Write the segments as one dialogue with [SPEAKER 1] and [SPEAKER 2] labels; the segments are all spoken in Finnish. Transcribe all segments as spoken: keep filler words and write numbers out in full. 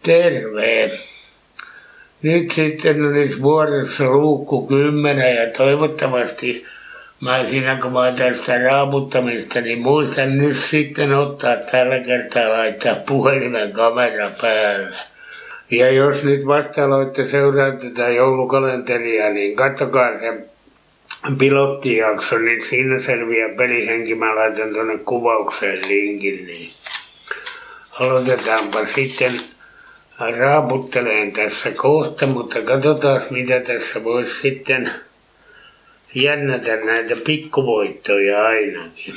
[SPEAKER 1] Terve. Nyt sitten olisi vuorossa luukku kymmenen ja toivottavasti mä siinä kun mä tästä raaputtamista, niin muistan nyt sitten ottaa tällä kertaa laittaa puhelimen kamera päälle. Ja jos nyt vasta aloitte seuraa tätä joulukalenteria, niin katsokaa se pilottijakso, niin siinä selviää pelihenki. Mä laitan tuonne kuvaukseen linkin, niin aloitetaanpa sitten. Raaputtelen tässä kohta, mutta katsotaan mitä tässä voisi sitten jännätä näitä pikkuvoittoja ainakin.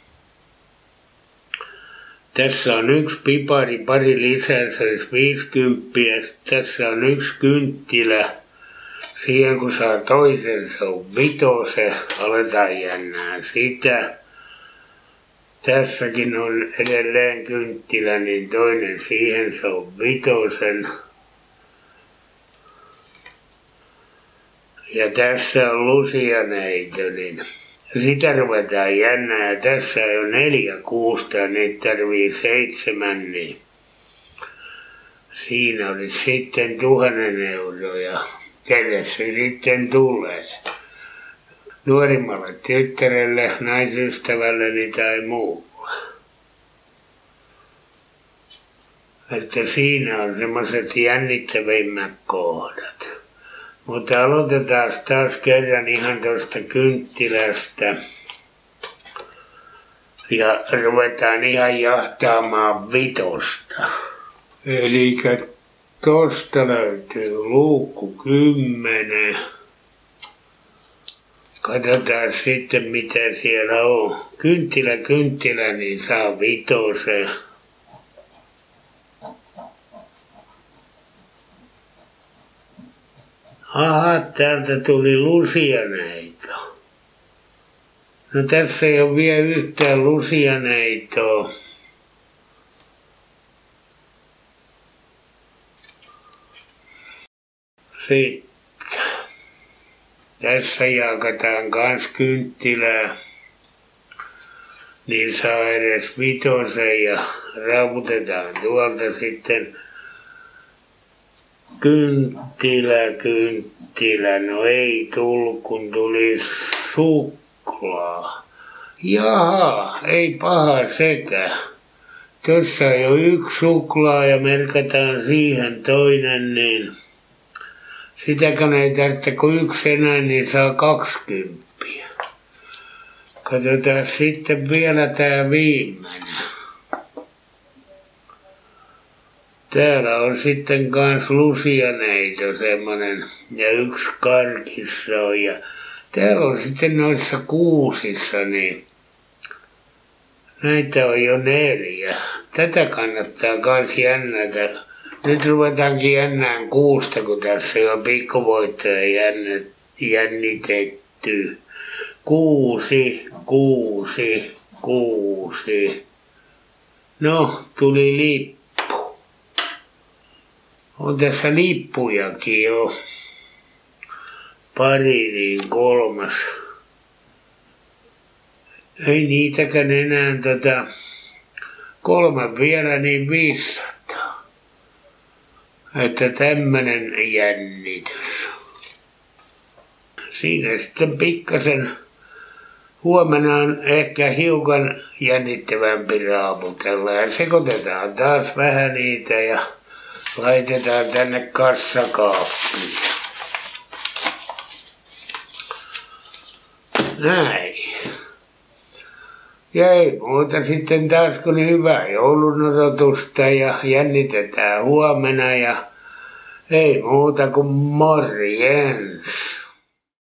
[SPEAKER 1] Tässä on yksi pipari, pari lisää, se olisi viisikymppiä. Tässä on yksi kynttilä. Siihen kun saa toisen, se on vitose. Aletaan jännää sitä. Tässäkin on edelleen kynttilä, niin toinen siihen, se on vitosen. Ja tässä on lusianeito, niin sitä ruvetaan jännää. Ja tässä on neljä kuusta ja niitä tarvii seitsemän, niin siinä olisi sitten tuhannen euroa. Kelle se sitten tulee? Nuorimmalle tyttärelle, naisystävälleni tai muulle. Että siinä on semmoiset jännittävimmät kohdat. Mutta aloitetaan taas kerran ihan tuosta kynttilästä. Ja ruvetaan ihan jahtaamaan vitosta. Eli tosta löytyy luukku kymmenen. Katsotaan sitten mitä siellä on. Kynttilä kynttilä, niin saa vitosen. Aha, täältä tuli lusianeito. No tässä ei ole vielä yhtään lusianeitoa. Sitten. Tässä jakataan kans kynttilää, niin saa edes vitosen ja rautetaan tuolta sitten kynttilä, kynttilä, no ei tullut kun tuli suklaa. Jaha, ei paha sekä. Tuossa on jo yksi suklaa ja merkataan siihen toinen, niin sitäkään ei tarvitse kuin yksi enää, niin saa kaksikymppiä. Katsotaan sitten vielä tää viimeinen. Täällä on sitten kans lusianeito semmonen ja yksi karkissa on ja täällä on sitten noissa kuusissa, niin näitä on jo neljä. Tätä kannattaa kans jännätä. Nyt ruvetaankin jännään kuusta, kun tässä on pikkuvoittoja jännitetty. Kuusi, kuusi, kuusi. No, tuli lippu. On tässä lippujakin jo. Pari, niin kolmas. Ei niitäkään enää tota. Kolme vielä, niin viisisataa. Että tämmönen jännitys. Siinä sitten pikkasen huomenna on ehkä hiukan jännittävämpi raaputella ja sekoitetaan taas vähän niitä ja laitetaan tänne kassakaappiin. Näin. Ja ei muuta sitten taas kun hyvää joulun odotusta ja jännitetään huomenna ja ei muuta kuin morjens.